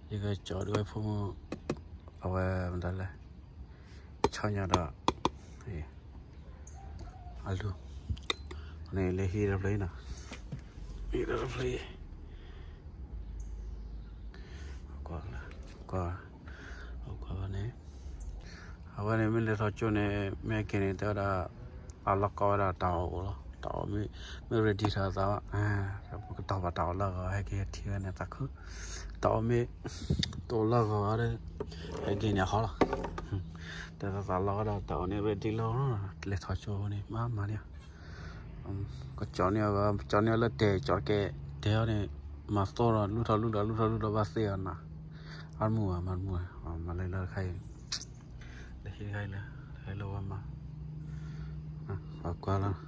이거 저리가 보면 아와 만달래 처녀다 예 알루 này lấy hi ra lấy nè hi ra lấy qua này mình lấy thọ chỗ này mấy cái này tao đã ăn coi là tàu mới ready ra tao cái tàu và tàu là hay cái thiên này ta cứ tàu mới tàu là cái đấy hay cái này khó là tao là tàu này ready lo lấy thọ chỗ này mà nè có chọn nhau là để chọn cái theo này mà store là lúc đó bác sĩ à ăn mua mà lấy là khai để khi khai là lâu mà qua là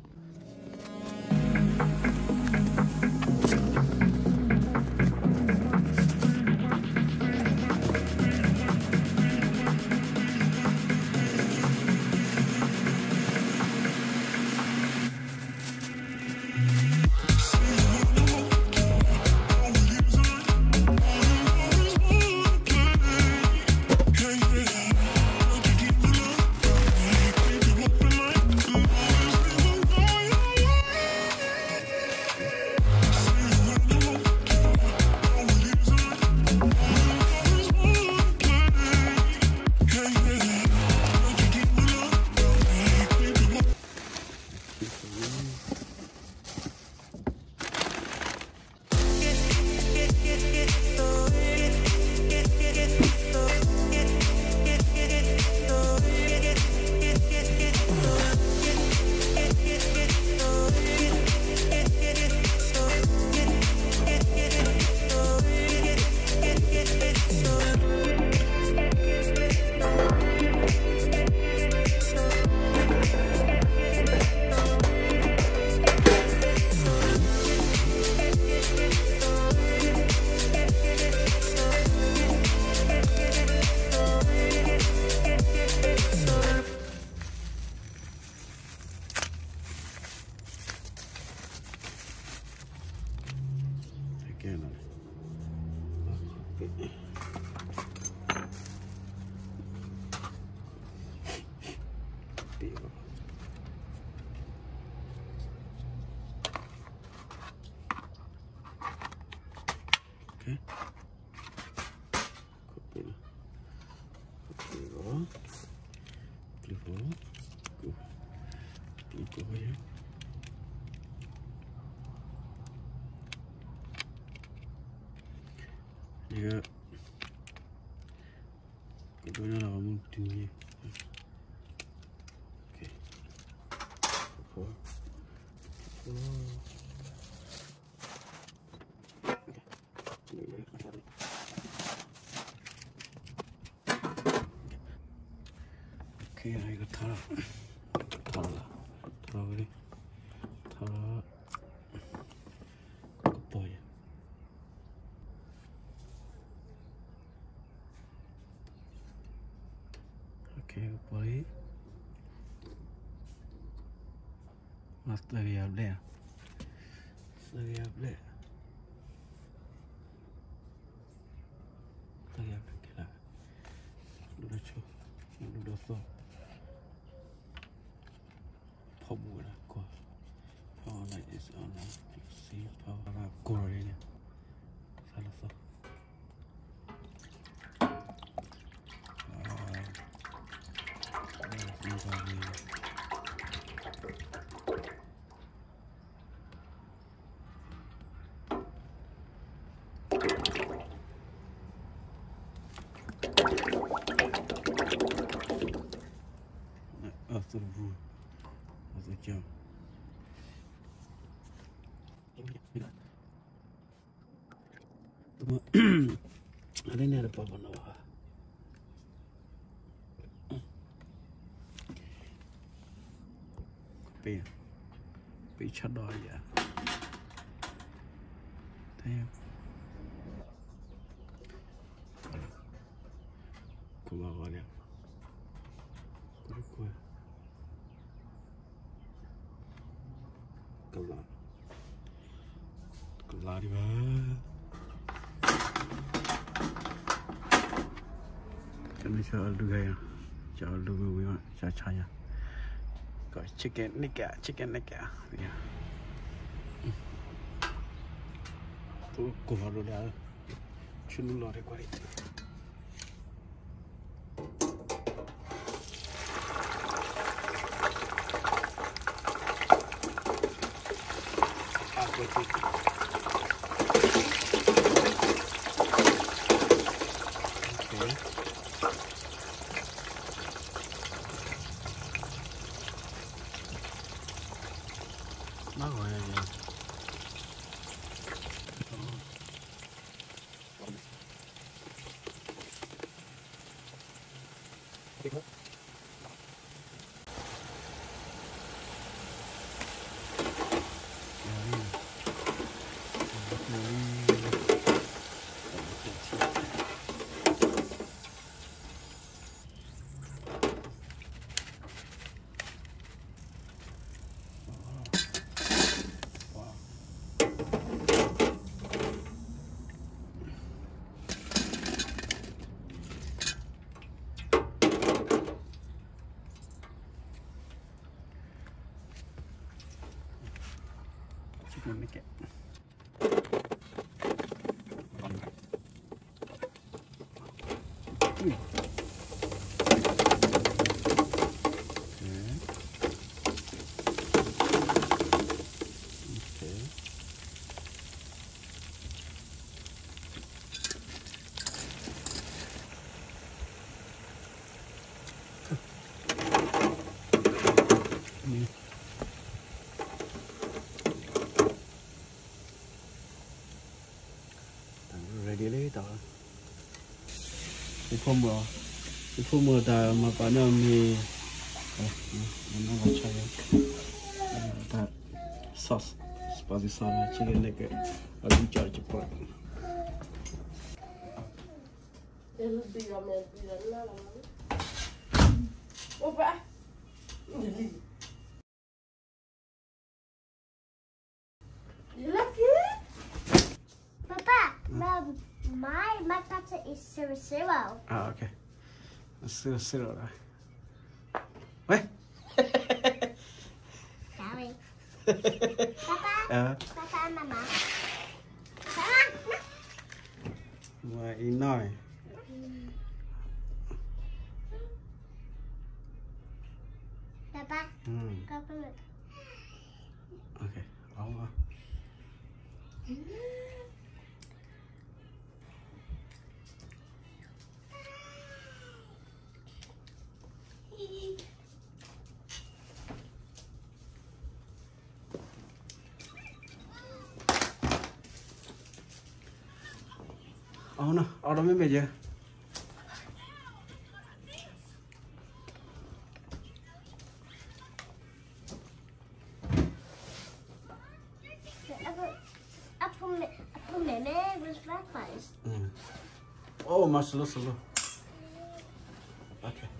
okay. Jika keduanya lah kamu tinggi, okay. Okay, 이거 털어 그래. 뭐야? Okay, boleh. Mas lagi apa ya? Lagi apa kita? Dulu so. Power lah, power light is on. See power lah, power ini. Salah so. Serbu atau jam. Ada ni ada apa bawah? Kopi cadar ya. Tanya. Kuah banyak. Kuah. Kelar di bawah. Ini soal dua ya. Soal dua memang cacaya. Kau chicken nikah. Ya. Tu kuharu dah. Cunu lori kori. Aku tu. Okay. Nào rồi nè. Chicken nikah. Ready lagi tau. Ibu mau dah makan ni. Mana macam ni? Dah sauce, spicy sauce, chicken leg. Abu jar cepat. My pasta is 0-0. Ah, okay. 0-0 lah. Weh? Sorry. Papa. Papa and Mama. Wah, inai. Papa. Papa. Okay. Allah. Oh no, orang ni meja. Apa meme was breakfast? Oh, masuk slow. Okay.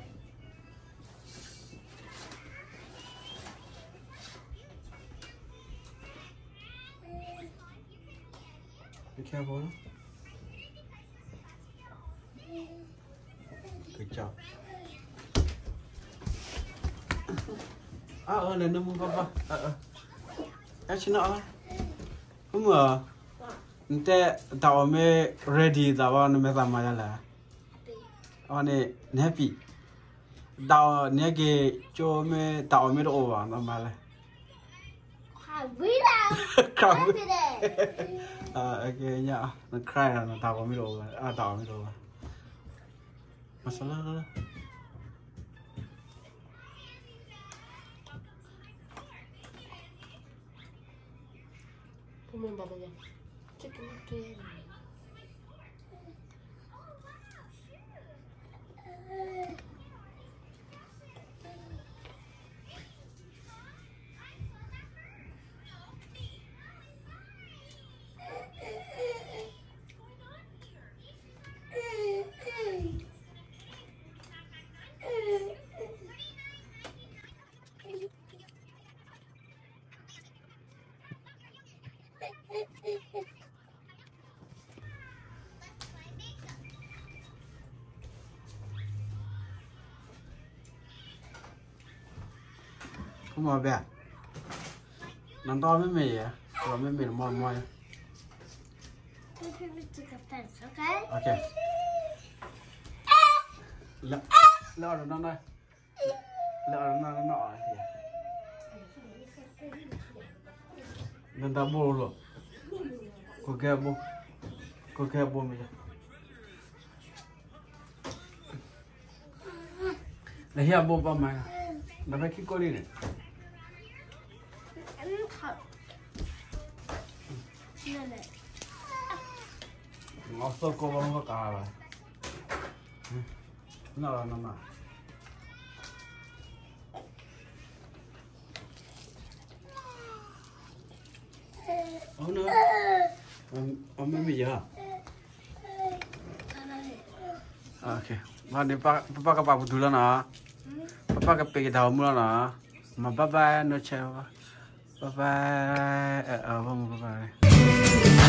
Be careful. Good job. Lên nó muốn papa. Actually not. Không à? Nte tao me ready tao nó me sama ya la. Ane happy. Tao nhớ cái cho me tao me đồ vào nó mà la. Cry. Okay nha. Nó cry là nó tao me đồ. Tao me đồ. Masalah lah. Come on, Baba. Chicken again. không mà bè nằm to mấy mì à rồi mấy mì mòn mỏi Maybe we took a fence, okay? ok lỡ rồi nó đây lỡ rồi nó nọ thì nên ta mua luôn cô kia mua bây giờ này hiện mua bao mày nó phải khi cô đi này ngó sâu cô bao nhiêu cả rồi nào là nào ô nữa ông mới bây giờ ok mà đi papa cái bảo là nó papa cái bê đầu mua là mà bye bye nó chào bye bye vâng bye bye